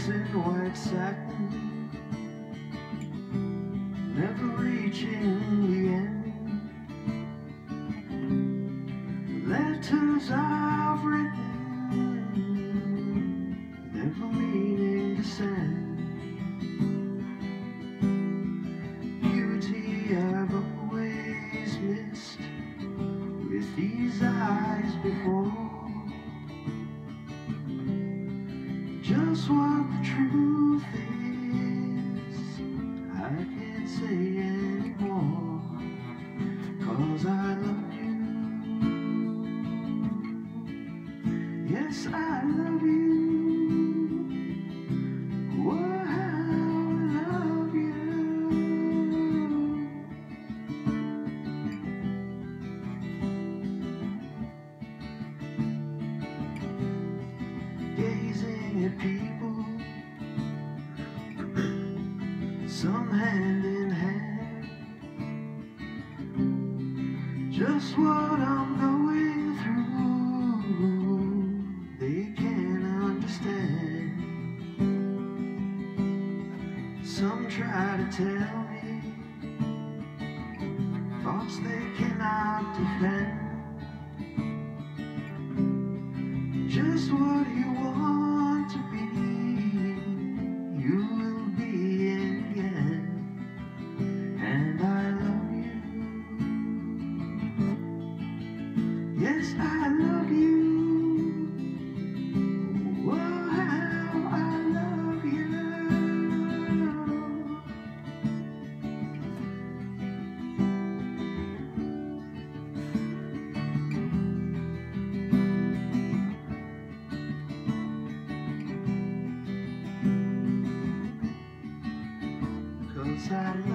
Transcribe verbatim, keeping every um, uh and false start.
legs in white satin, never reaching the end. Letters I've written, never meaning to send. Beauty I've always missed with these eyes before. Just what the truth is, I can't say anymore, 'cause I love you. Yes, I love you. Oh, how I love you. Gazing at people, some hand in hand, just what I'm going through, they can't understand. Some try to tell me thoughts they cannot defend. Just what you want to be, you will be in the end. And I love you. Yes, I love you. Oh, how I love you. 'Cause I